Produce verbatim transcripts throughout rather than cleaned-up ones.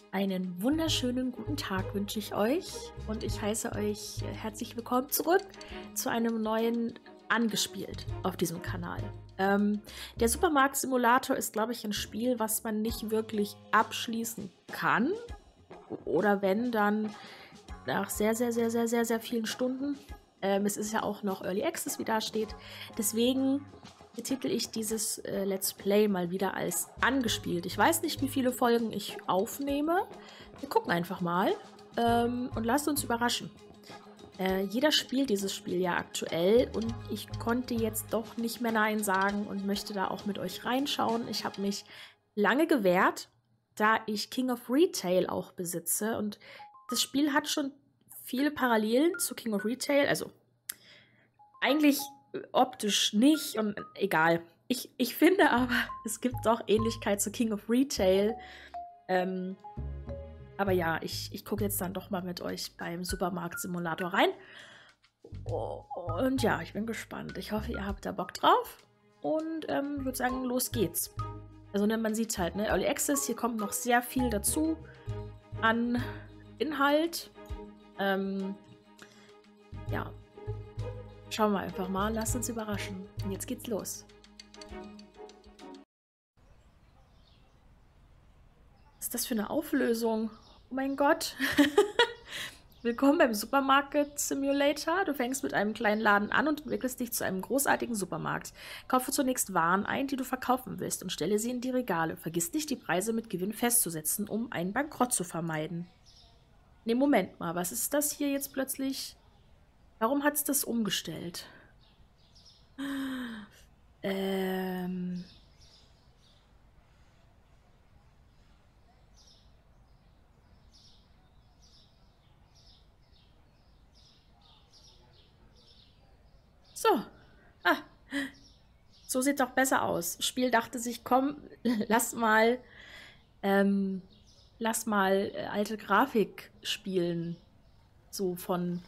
Einen wunderschönen guten Tag wünsche ich euch und ich heiße euch herzlich willkommen zurück zu einem neuen Angespielt auf diesem Kanal. Ähm, der Supermarkt-Simulator ist, glaube ich, ein Spiel, was man nicht wirklich abschließen kann. Oder wenn, dann nach sehr, sehr, sehr, sehr, sehr, sehr vielen Stunden. Ähm, es ist ja auch noch Early Access, wie da steht. Deswegen betitel ich dieses äh, Let's Play mal wieder als angespielt. Ich weiß nicht, wie viele Folgen ich aufnehme. Wir gucken einfach mal ähm, und lasst uns überraschen. Äh, jeder spielt dieses Spiel ja aktuell und ich konnte jetzt doch nicht mehr Nein sagen und möchte da auch mit euch reinschauen. Ich habe mich lange gewehrt, da ich King of Retail auch besitze und das Spiel hat schon viele Parallelen zu King of Retail, also eigentlich optisch nicht und egal. Ich, ich finde aber, es gibt doch Ähnlichkeit zu King of Retail. Ähm, aber ja, ich, ich gucke jetzt dann doch mal mit euch beim Supermarkt-Simulator rein. Und ja, ich bin gespannt. Ich hoffe, ihr habt da Bock drauf. Und ähm, würde sagen, los geht's. Also ne, man sieht halt, ne, Early Access, hier kommt noch sehr viel dazu an Inhalt. Ähm, ja. Schauen wir einfach mal, lasst uns überraschen. Und jetzt geht's los. Was ist das für eine Auflösung? Oh mein Gott. Willkommen beim Supermarket Simulator. Du fängst mit einem kleinen Laden an und entwickelst dich zu einem großartigen Supermarkt. Kaufe zunächst Waren ein, die du verkaufen willst und stelle sie in die Regale. Vergiss nicht, die Preise mit Gewinn festzusetzen, um einen Bankrott zu vermeiden. Ne, Moment mal, was ist das hier jetzt plötzlich? Warum hat es das umgestellt? Ähm... So. Ah. So sieht doch besser aus. Spiel dachte sich, komm, lass mal, ähm, lass mal äh, alte Grafik spielen. So von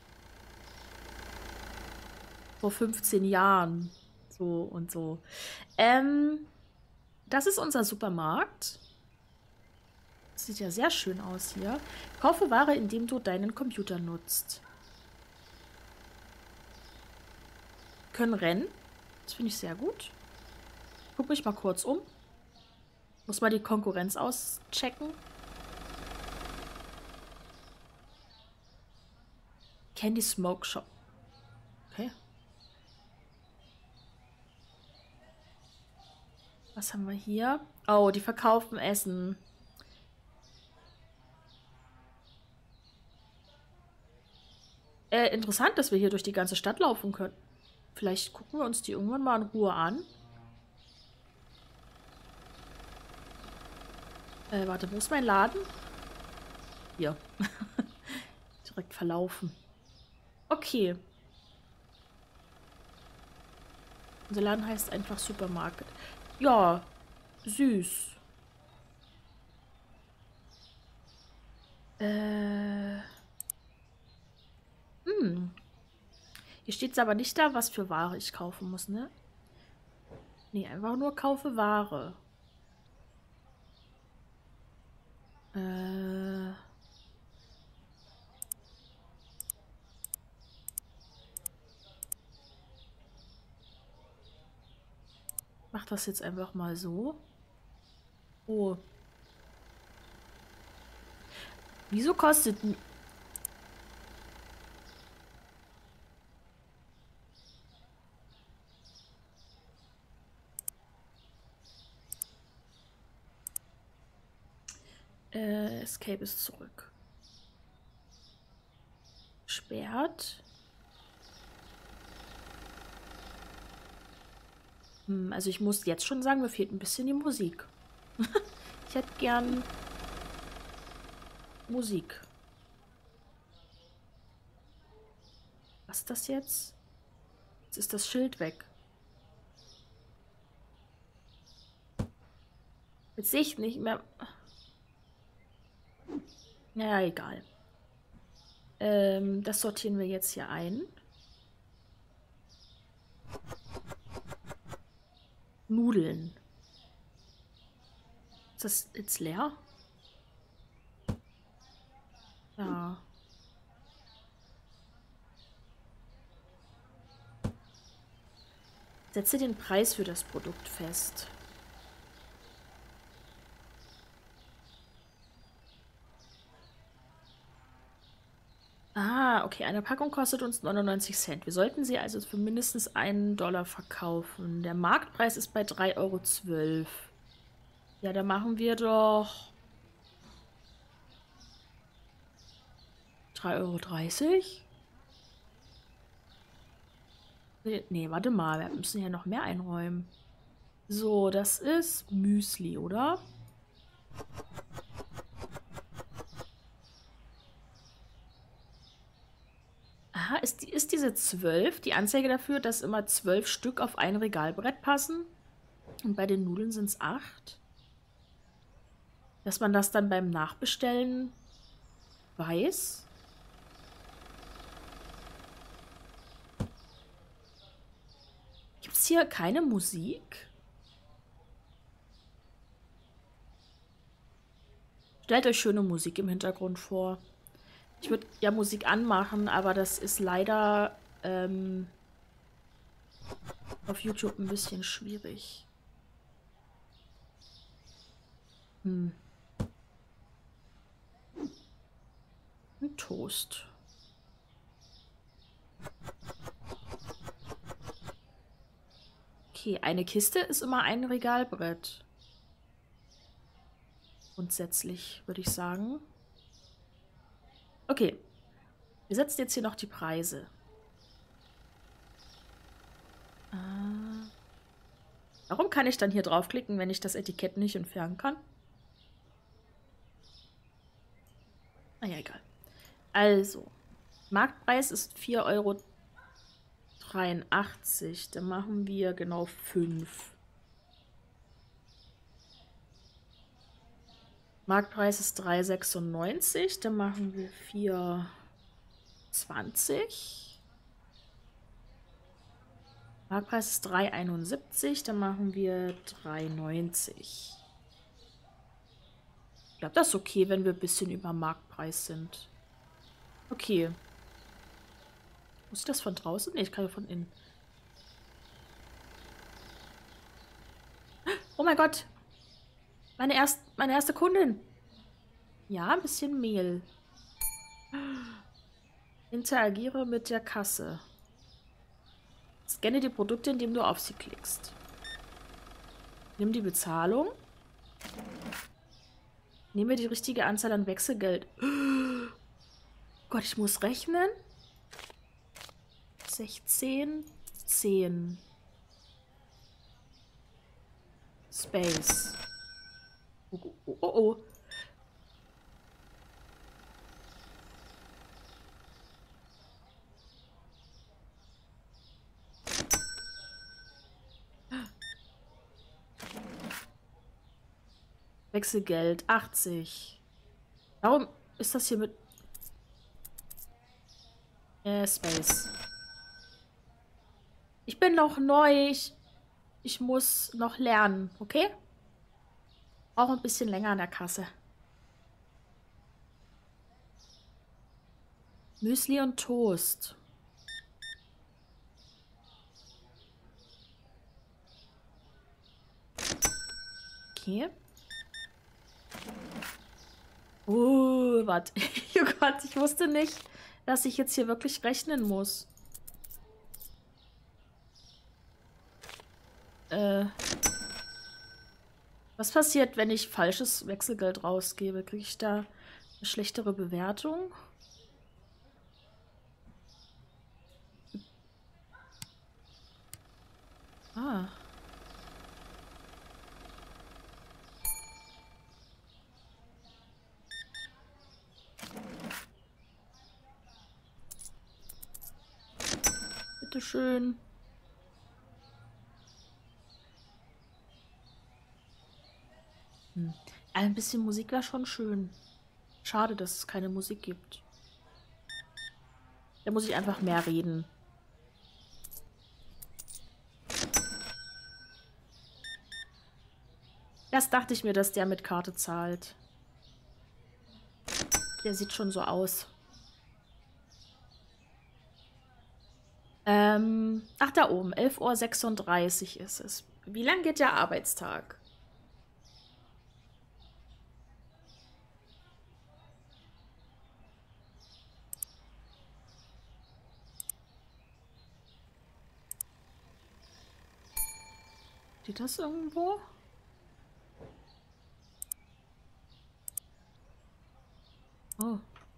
vor fünfzehn Jahren. So und so. Ähm, das ist unser Supermarkt. Sieht ja sehr schön aus hier. Kaufe Ware, indem du deinen Computer nutzt. Können rennen. Das finde ich sehr gut. Guck mich mal kurz um. Muss mal die Konkurrenz auschecken. Candy Smoke Shop. Okay. Was haben wir hier? Oh, die verkaufen Essen. Äh, interessant, dass wir hier durch die ganze Stadt laufen können. Vielleicht gucken wir uns die irgendwann mal in Ruhe an. Äh, warte, wo ist mein Laden? Hier. Direkt verlaufen. Okay. Unser Laden heißt einfach Supermarket. Ja, süß. Äh. Hm. Hier steht es aber nicht da, was für Ware ich kaufen muss, ne? Nee, einfach nur kaufe Ware. Äh. Mach das jetzt einfach mal so. Oh. Wieso kostet... Äh, Escape ist zurück. Sperrt. Hm, also ich muss jetzt schon sagen, mir fehlt ein bisschen die Musik. Ich hätte gern Musik. Was ist das jetzt? Jetzt ist das Schild weg. Jetzt sehe ich nicht mehr. Naja, egal. Ähm, das sortieren wir jetzt hier ein. Nudeln. Ist das jetzt leer? Ja. Setze den Preis für das Produkt fest. Ah, okay. Eine Packung kostet uns neunundneunzig Cent. Wir sollten sie also für mindestens einen Dollar verkaufen. Der Marktpreis ist bei drei Euro zwölf. Ja, da machen wir doch drei Euro dreißig. Nee, warte mal. Wir müssen ja noch mehr einräumen. So, das ist Müsli, oder? Aha, ist, die, ist diese zwölf die Anzeige dafür, dass immer zwölf Stück auf ein Regalbrett passen? Und bei den Nudeln sind es acht? Dass man das dann beim Nachbestellen weiß? Gibt es hier keine Musik? Stellt euch schöne Musik im Hintergrund vor. Ich würde ja Musik anmachen, aber das ist leider ähm, auf YouTube ein bisschen schwierig. Hm. Ein Toast. Okay, eine Kiste ist immer ein Regalbrett. Grundsätzlich, würde ich sagen. Okay. Wir setzen jetzt hier noch die Preise. Ah. Warum kann ich dann hier draufklicken, wenn ich das Etikett nicht entfernen kann? Naja, egal. Also, Marktpreis ist vier Euro dreiundachtzig. Dann machen wir genau fünf. Marktpreis ist drei sechsundneunzig. Dann machen wir vier zwanzig. Marktpreis ist drei einundsiebzig. Dann machen wir drei neunzig. Ich glaube, das ist okay, wenn wir ein bisschen über Marktpreis sind. Okay. Muss ich das von draußen? Ne, ich kann ja von innen. Oh mein Gott. Meine, erst, meine erste Kundin. Ja, ein bisschen Mehl. Interagiere mit der Kasse. Scanne die Produkte, indem du auf sie klickst. Nimm die Bezahlung. Nehme die richtige Anzahl an Wechselgeld. Oh Gott, ich muss rechnen. sechzehn, zehn. Space. Oh, oh, oh, oh. Wechselgeld achtzig. Warum ist das hier mit... Äh, Space. Ich bin noch neu. Ich, ich muss noch lernen, okay? Auch ein bisschen länger an der Kasse. Müsli und Toast. Okay. Uh, warte. Oh Gott, ich wusste nicht, dass ich jetzt hier wirklich rechnen muss. Äh. Was passiert, wenn ich falsches Wechselgeld rausgebe? Kriege ich da eine schlechtere Bewertung? Ah. Bitteschön. Hm. Ein bisschen Musik war schon schön. Schade, dass es keine Musik gibt. Da muss ich einfach mehr reden. Das dachte ich mir, dass der mit Karte zahlt. Der sieht schon so aus. Ähm, ach, da oben. elf Uhr sechsunddreißig ist es. Wie lang geht der Arbeitstag? Steht das irgendwo? Oh.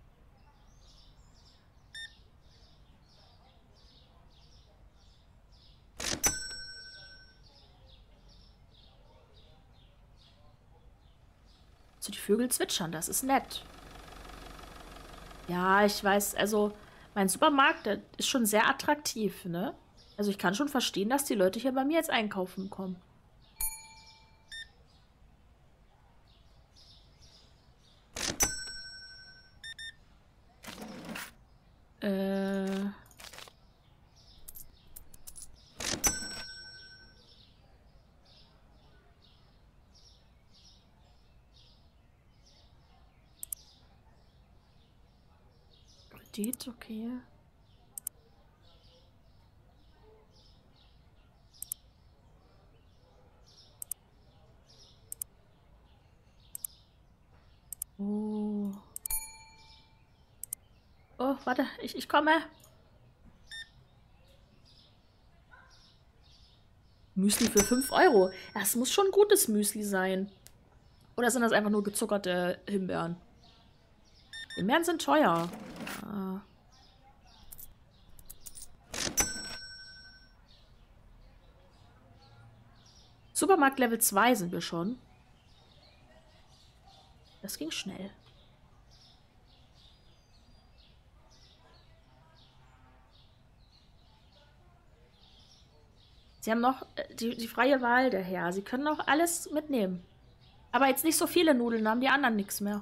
So, die Vögel zwitschern, das ist nett. Ja, ich weiß, also mein Supermarkt, der ist schon sehr attraktiv, ne? Also ich kann schon verstehen, dass die Leute hier bei mir jetzt einkaufen kommen. Äh... Kredit, okay. Oh. Oh, warte, ich, ich komme. Müsli für fünf Euro. Das muss schon gutes Müsli sein. Oder sind das einfach nur gezuckerte Himbeeren? Himbeeren sind teuer. Ah. Supermarkt Level zwei sind wir schon. Das ging schnell. Sie haben noch äh, die, die freie Wahl, der Herr. Sie können auch alles mitnehmen. Aber jetzt nicht so viele Nudeln, haben die anderen nichts mehr.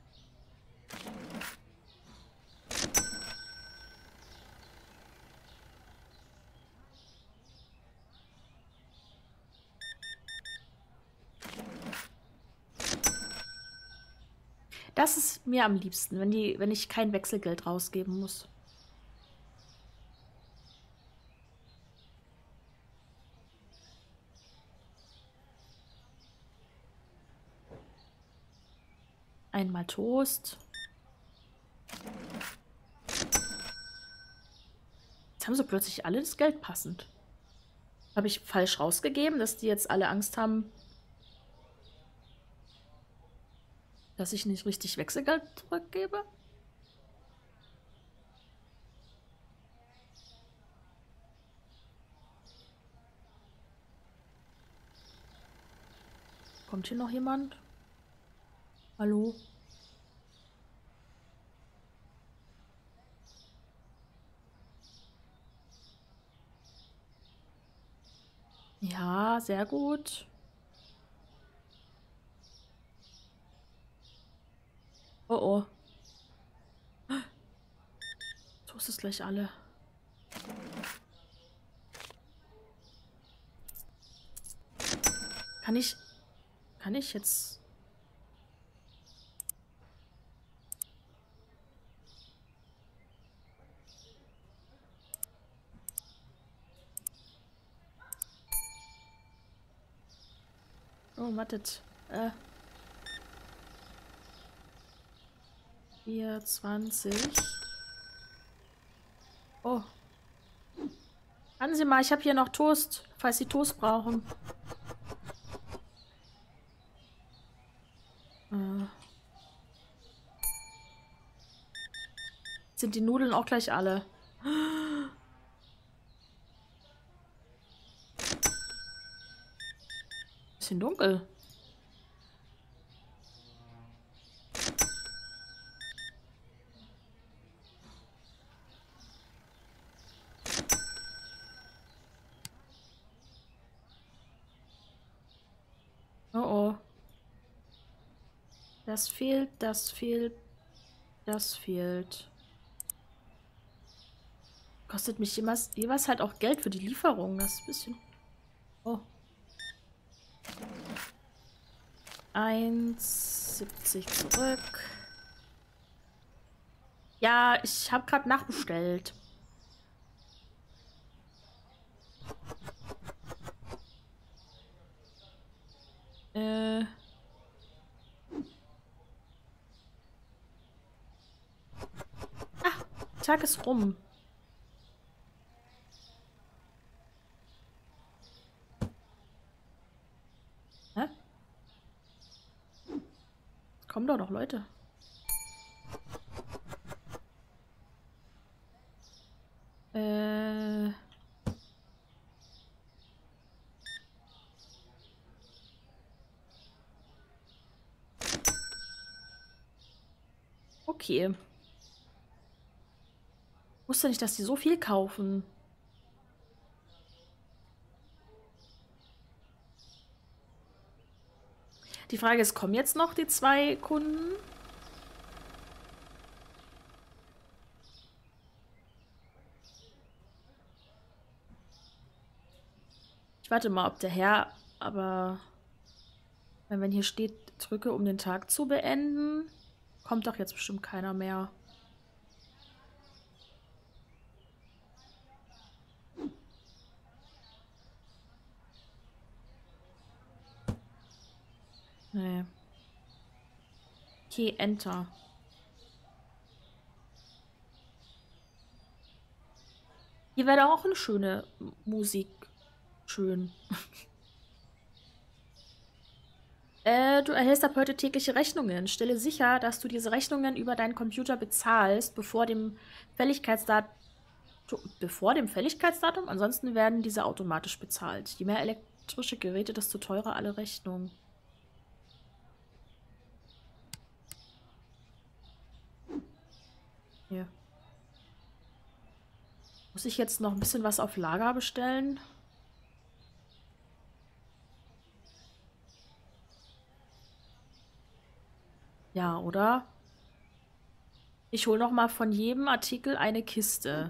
Das ist mir am liebsten, wenn die, wenn ich kein Wechselgeld rausgeben muss. Einmal Toast. Jetzt haben sie plötzlich alle das Geld passend. Habe ich falsch rausgegeben, dass die jetzt alle Angst haben, dass ich nicht richtig Wechselgeld zurückgebe? Kommt hier noch jemand? Hallo? Ja, sehr gut. Oh oh. So ist es gleich alle. Kann ich... Kann ich jetzt... Oh, wartet. Äh. vierundzwanzig. Oh. Warten Sie mal, ich habe hier noch Toast, falls Sie Toast brauchen. Äh. Sind die Nudeln auch gleich alle? Bisschen dunkel. Oh oh. Das fehlt, das fehlt, das fehlt. Kostet mich jeweils, jeweils halt auch Geld für die Lieferung. Das ist ein bisschen... Oh. eins siebzig zurück. Ja, ich habe gerade nachbestellt. Äh. Ah, Tag ist rum. Hä? Kommen doch noch Leute. Äh. Okay. Ich wusste nicht, dass die so viel kaufen. Die Frage ist, kommen jetzt noch die zwei Kunden? Ich warte mal, ob der Herr, aber wenn hier steht, drücke, um den Tag zu beenden, kommt doch jetzt bestimmt keiner mehr. Nee. Okay, Enter. Hier wäre auch eine schöne Musik. Schön. äh, du erhältst ab heute tägliche Rechnungen. Stelle sicher, dass du diese Rechnungen über deinen Computer bezahlst, bevor dem Fälligkeitsdatum. Bevor dem Fälligkeitsdatum? Ansonsten werden diese automatisch bezahlt. Je mehr elektrische Geräte, desto teurer alle Rechnungen. Hier. Muss ich jetzt noch ein bisschen was auf Lager bestellen? Ja, oder? Ich hole noch mal von jedem Artikel eine Kiste.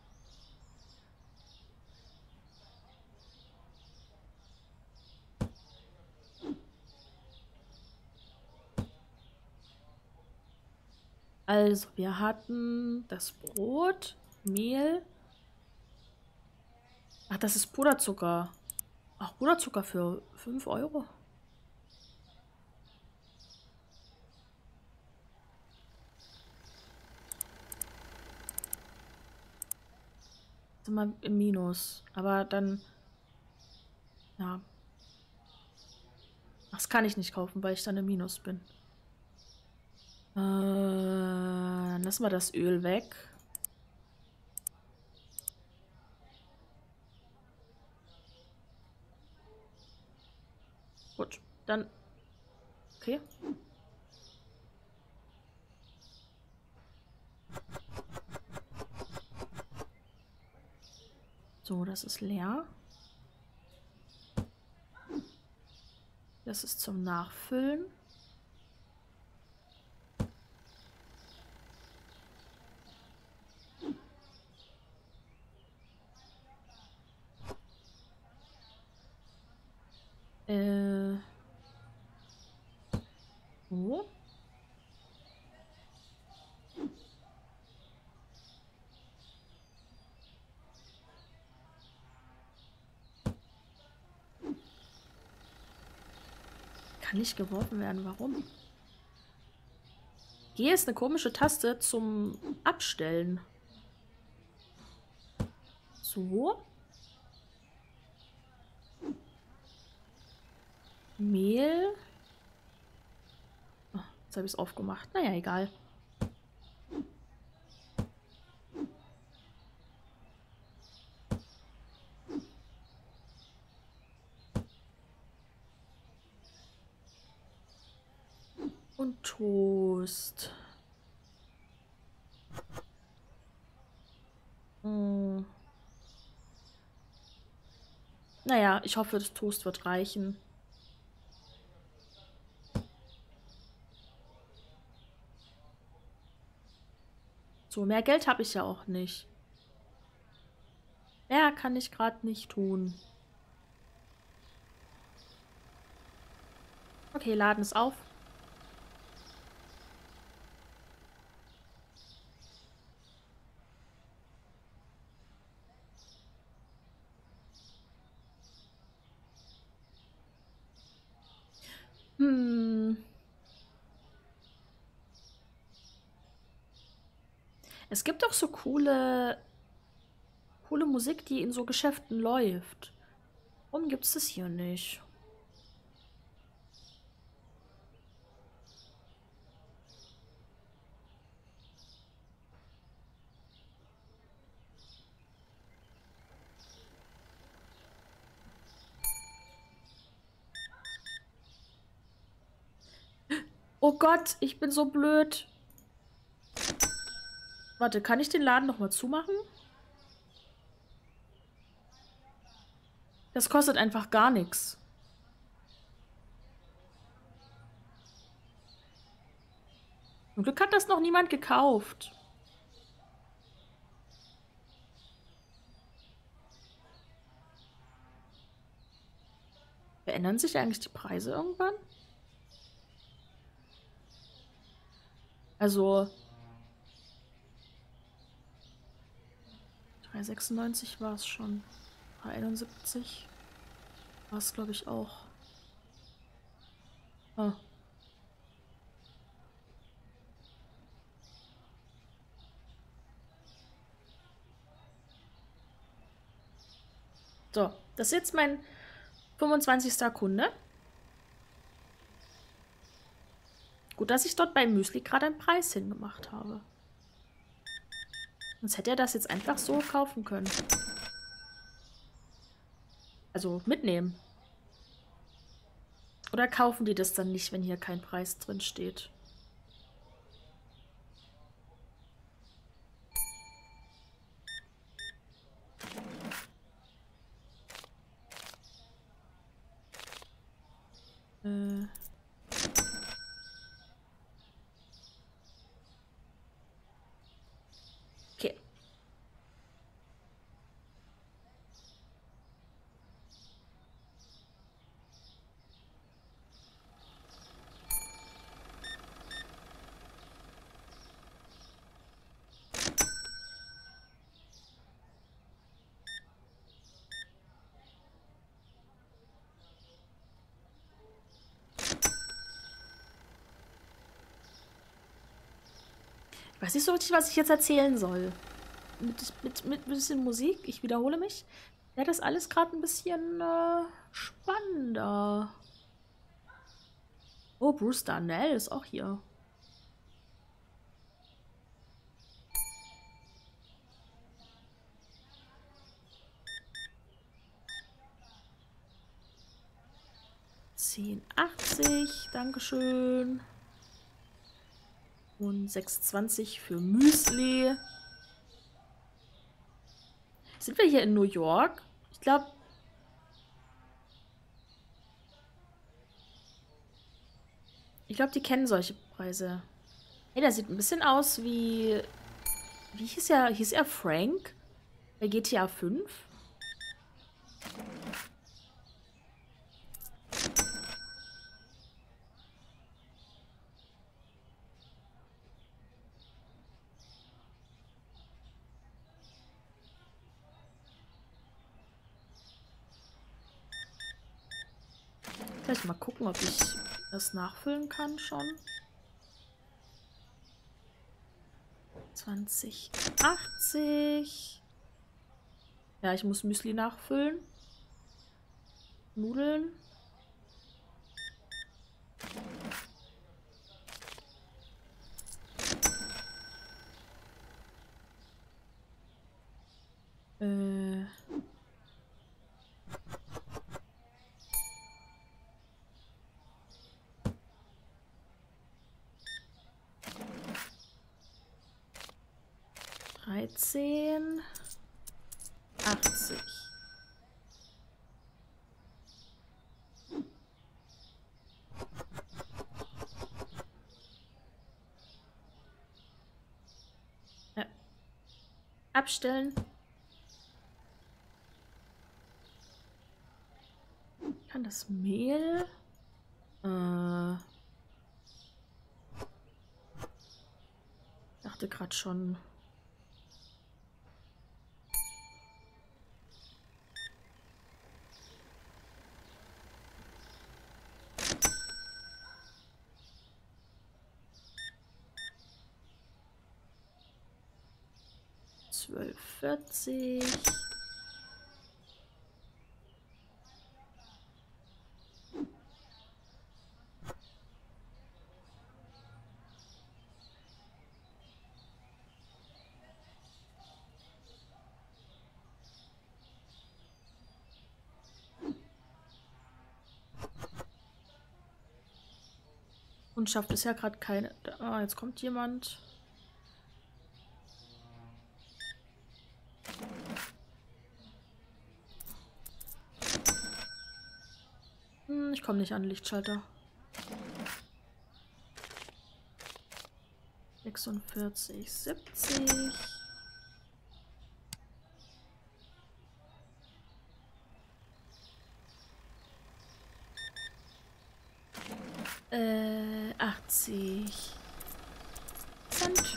Also, wir hatten das Brot, Mehl. Ach, das ist Puderzucker. Ach, Puderzucker für fünf Euro. Sind wir im Minus. Aber dann... Ja. Das kann ich nicht kaufen, weil ich dann im Minus bin. Äh, dann lassen wir das Öl weg. Gut, dann... Okay. So, das ist leer. Das ist zum Nachfüllen. Äh. Oh. Kann nicht geworfen werden. Warum? G ist eine komische Taste zum Abstellen. So. Mehl. Oh, jetzt habe ich es aufgemacht. Naja, egal. Und Toast. Hm. Naja, ich hoffe, das Toast wird reichen. So, mehr Geld habe ich ja auch nicht. Mehr kann ich gerade nicht tun. Okay, laden es auf. Es gibt doch so coole, coole Musik, die in so Geschäften läuft. Warum gibt es das hier nicht? Oh Gott, ich bin so blöd. Warte, kann ich den Laden nochmal zumachen? Das kostet einfach gar nichts. Zum Glück hat das noch niemand gekauft. Verändern sich eigentlich die Preise irgendwann? Also drei sechsundneunzig war es schon. drei einundsiebzig war es, glaube ich, auch. Ah. So, das ist jetzt mein fünfundzwanzigster Kunde. Gut, dass ich dort beim Müsli gerade einen Preis hingemacht habe. Sonst hätte er das jetzt einfach so kaufen können. Also mitnehmen. Oder kaufen die das dann nicht, wenn hier kein Preis drin steht? Äh. Okay. Ich weiß nicht so richtig, was ich jetzt erzählen soll. Mit, mit, mit ein bisschen Musik, ich wiederhole mich, wäre das alles gerade ein bisschen äh, spannender. Oh, Bruce Darnell ist auch hier. zehn achtzig, Dankeschön. Und sechs zwanzig für Müsli. Sind wir hier in New York? Ich glaube... Ich glaube, die kennen solche Preise. Hey, der sieht ein bisschen aus wie... Wie hieß er? Hieß er Frank? Bei G T A fünf? Vielleicht mal gucken, ob ich das nachfüllen kann schon. zwanzig achtzig. Ja, ich muss Müsli nachfüllen. Nudeln. Äh... dreizehn achtzig. Ja. Abstellen. Kann das Mehl? Äh. Dachte gerade schon. zwölf vierzig. Und schafft es ja gerade keine. Ah, jetzt kommt jemand. Hm, ich komme nicht an den Lichtschalter. sechsundvierzig, siebzig. Äh, achtzig Cent.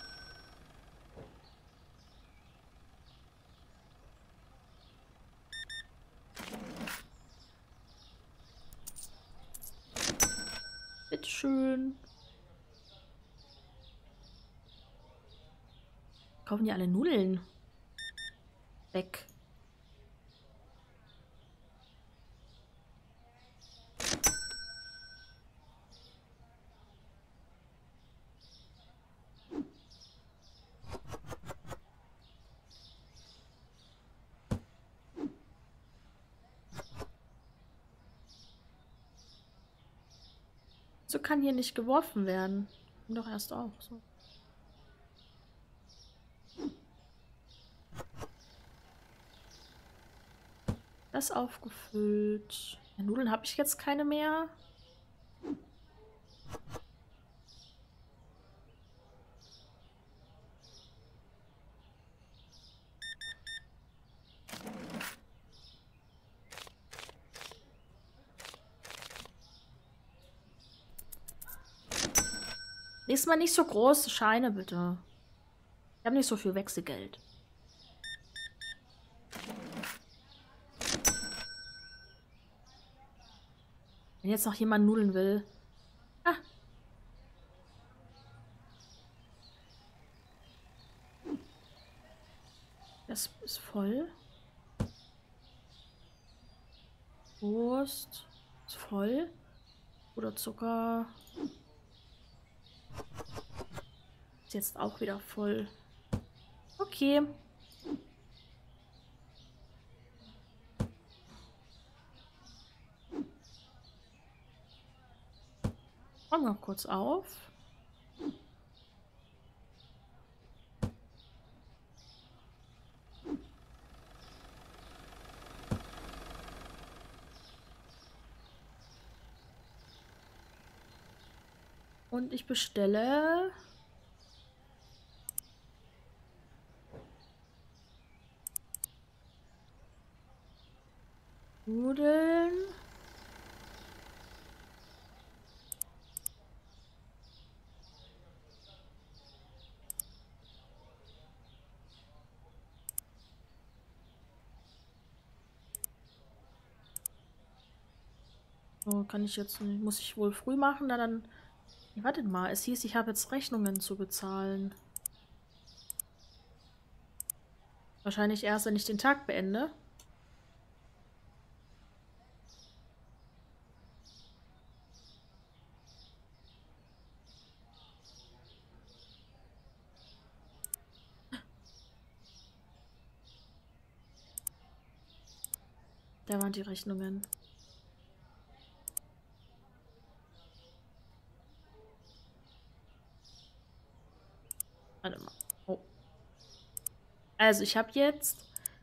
Bitteschön. Kaufen die alle Nudeln? Weg. So kann hier nicht geworfen werden. Doch erst auch so. Das aufgefüllt. Ja, Nudeln habe ich jetzt keine mehr. Nächstes Mal nicht so große Scheine, bitte. Ich habe nicht so viel Wechselgeld. Wenn jetzt noch jemand Nudeln will. Ah. Das ist voll. Wurst ist voll. Oder Zucker. Ist jetzt auch wieder voll. Okay. Räumen wir kurz auf. Und ich bestelle Nudeln. So, kann ich jetzt, muss ich wohl früh machen, na dann. Wartet mal, es hieß, ich habe jetzt Rechnungen zu bezahlen. Wahrscheinlich erst, wenn ich den Tag beende. Da waren die Rechnungen. Warte mal. Oh. Also, ich habe jetzt...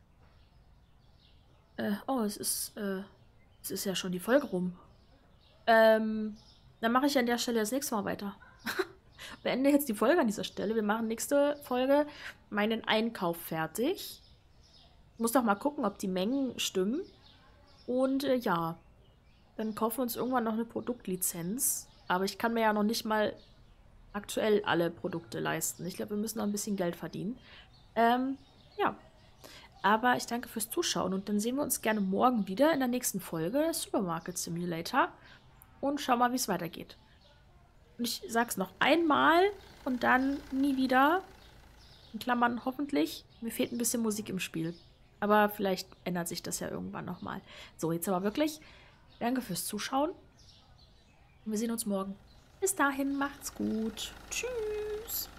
Äh, oh, es ist... Äh, es ist ja schon die Folge rum. Ähm, dann mache ich an der Stelle das nächste Mal weiter. Beende jetzt die Folge an dieser Stelle. Wir machen nächste Folge meinen Einkauf fertig. Ich muss doch mal gucken, ob die Mengen stimmen. Und äh, ja, dann kaufen wir uns irgendwann noch eine Produktlizenz. Aber ich kann mir ja noch nicht mal aktuell alle Produkte leisten. Ich glaube, wir müssen noch ein bisschen Geld verdienen. Ähm, ja. Aber ich danke fürs Zuschauen und dann sehen wir uns gerne morgen wieder in der nächsten Folge Supermarket Simulator und schauen mal, wie es weitergeht. Und ich sag's noch einmal und dann nie wieder, in Klammern hoffentlich, Mir fehlt ein bisschen Musik im Spiel. Aber vielleicht ändert sich das ja irgendwann nochmal. So, jetzt aber wirklich. Danke fürs Zuschauen. Und wir sehen uns morgen. Bis dahin, macht's gut. Tschüss.